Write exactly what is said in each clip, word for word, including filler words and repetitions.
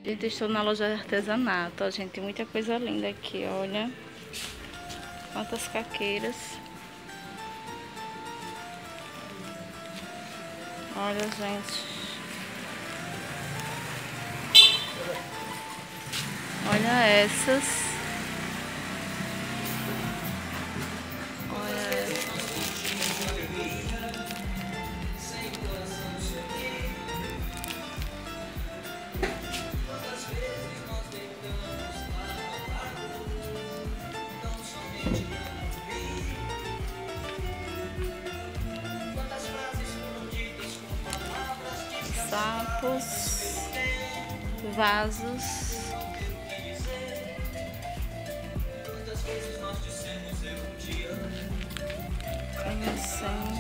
Gente, estou na loja de artesanato, ó, gente, tem muita coisa linda aqui, olha. Quantas caqueiras. Olha, gente. Olha essas. Olha essas. Sapos, vasos, tem assim.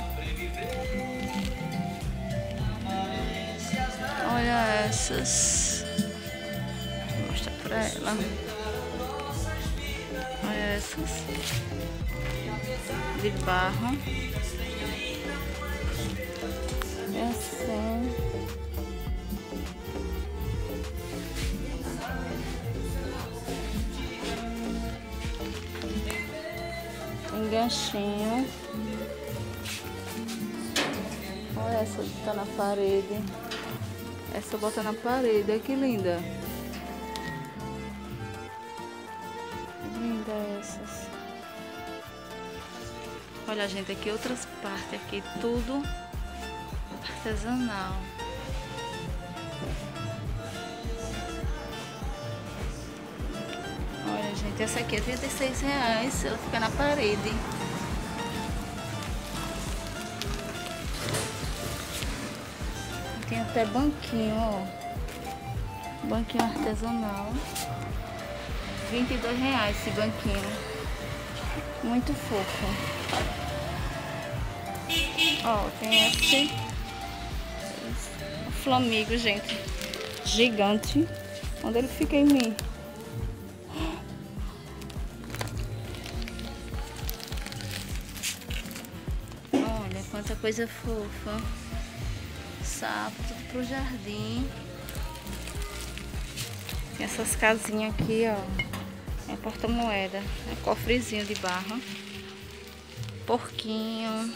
Olha essas, vou mostrar pra ela. Olha essas de barro, é assim. Tem ganchinho. Olha essa que tá na parede. Essa bota na parede, olha que linda. Linda essas. Olha, gente, aqui outras partes, aqui tudo artesanal. Olha, gente, essa aqui é trinta e seis reais, ela fica na parede. Tem até banquinho, ó. Banquinho artesanal. vinte e dois reais esse banquinho. Muito fofo. Ó, tem esse Flamigo, gente. Gigante. Onde ele fica em mim? Olha quanta coisa fofa. Sapo, tudo pro jardim. Tem essas casinhas aqui, ó. É porta-moeda. É cofrezinho de barro. Porquinho.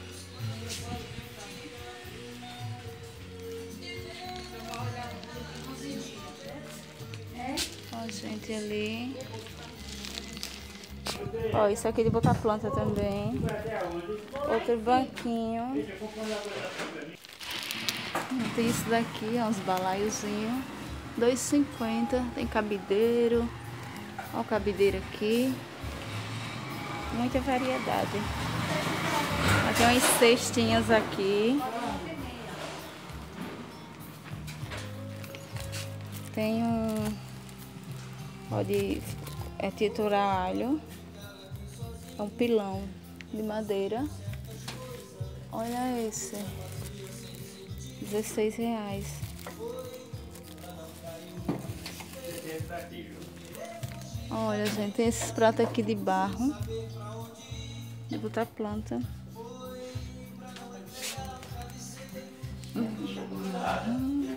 Ó, gente, ali. Ó, isso aqui de botar planta também. Outro banquinho. Tem isso daqui, ó, uns balaiozinhos. dois e cinquenta. Tem cabideiro. Ó o cabideiro aqui. Muita variedade. Ó, tem umas cestinhas aqui. Tem um... Ó, de... É triturar alho. É um pilão de madeira. Olha esse. dezesseis reais. Olha, gente, tem esses pratos aqui de barro. De botar planta. Uhum.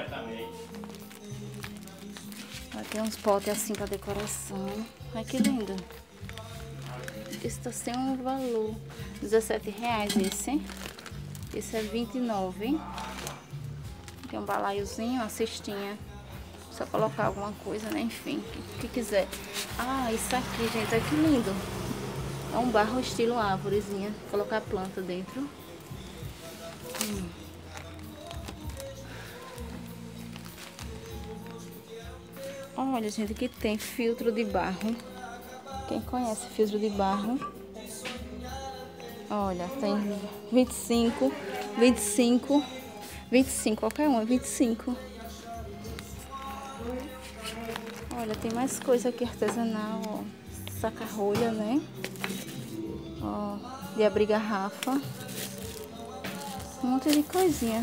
Aqui tem uns potes assim para decoração. Olha que lindo. Esse tá sem um valor. dezessete reais esse. Esse é vinte e nove. Tem um balaiozinho, uma cestinha. Só colocar alguma coisa, né? Enfim, o que quiser. Ah, isso aqui, gente, olha que lindo. É um barro estilo árvorezinha. Colocar planta dentro. Hum. Olha, gente, aqui tem filtro de barro. Quem conhece filtro de barro? Olha, tem vinte e cinco, vinte e cinco, vinte e cinco, qualquer um é vinte e cinco. Olha, tem mais coisa aqui artesanal, ó. Saca-rolha, né? Ó, de abrir garrafa. Um monte de coisinha.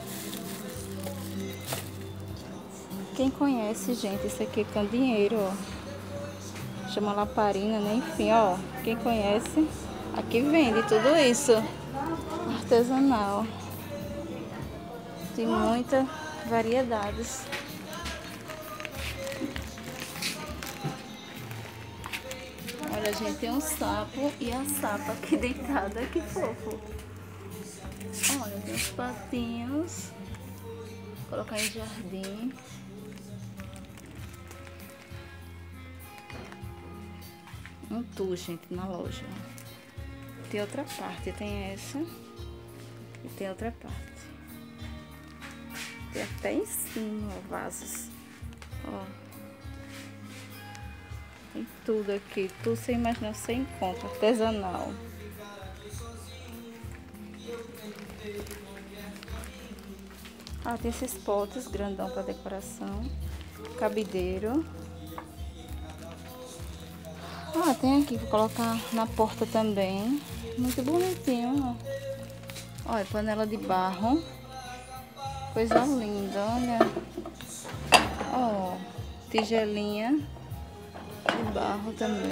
Quem conhece, gente, isso aqui é candeeiro, ó. Chama lamparina, né? Enfim, ó. Quem conhece, aqui vende tudo isso. Artesanal. Tem muitas variedades. Olha, gente, tem um sapo e a sapa aqui deitada. Que fofo. Olha, tem os patinhos. Vou colocar em jardim. Um tour, gente, na loja. Tem outra parte, tem essa e tem outra parte. Tem até em cima, ó, vasos. Ó. Tem tudo aqui, tudo você imaginar, você encontra, artesanal. Ah, tem esses potes grandão para decoração. Cabideiro. Ah, tem aqui para colocar na porta também. Muito bonitinho, ó. Olha, panela de barro. Coisa linda, olha. Ó, tigelinha de barro também.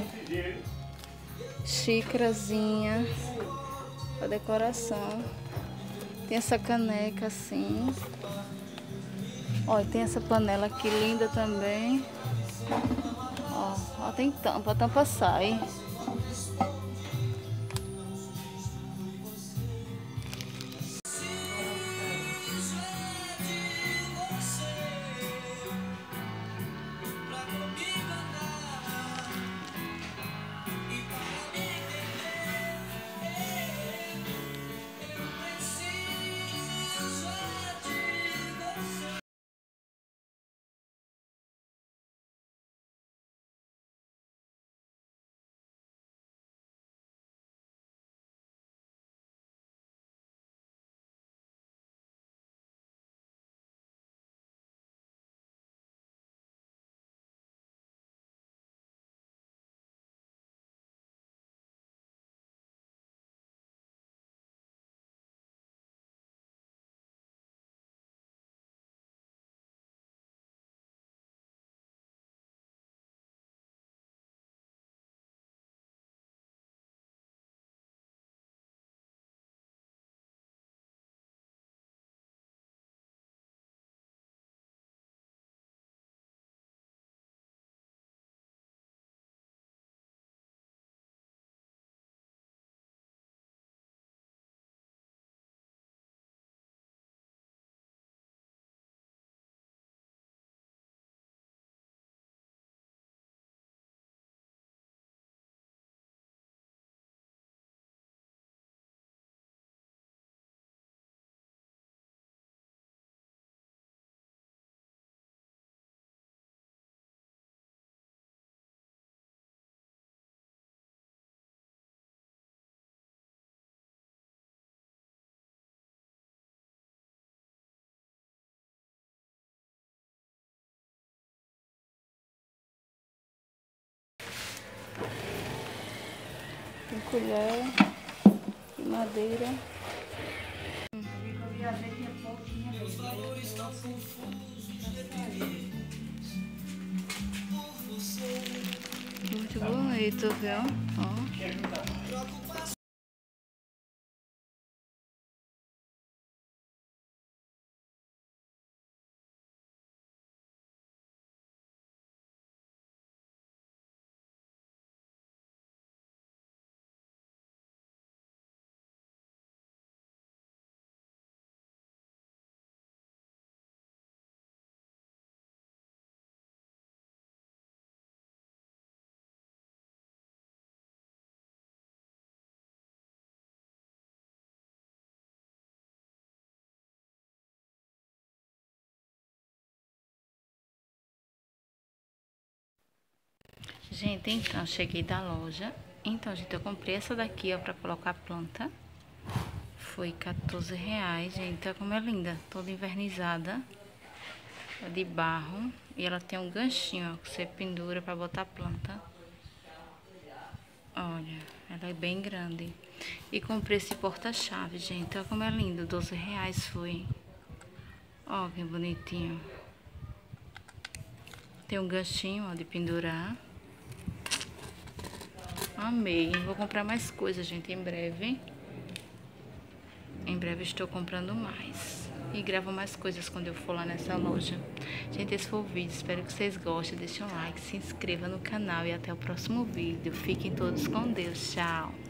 Xícarazinha para decoração. Tem essa caneca assim. Olha, tem essa panela aqui linda também. Ó, ó, tem tampa, a tampa sai. Tem colher de madeira. Muito bonito, viu? Ó. Gente, então, cheguei da loja. Então, gente, eu comprei essa daqui, ó, pra colocar a planta. Foi quatorze reais, gente. Olha como é linda. Toda invernizada. É de barro. E ela tem um ganchinho, ó, que você pendura pra botar a planta. Olha, ela é bem grande. E comprei esse porta-chave, gente. Olha como é lindo. doze reais foi. Ó, que bonitinho. Tem um ganchinho, ó, de pendurar. Amei. Vou comprar mais coisas, gente, em breve. Em breve estou comprando mais. e gravo mais coisas quando eu for lá nessa loja. Gente, esse foi o vídeo, espero que vocês gostem. Deixem um like, se inscreva no canal e até o próximo vídeo. Fiquem todos com Deus, tchau!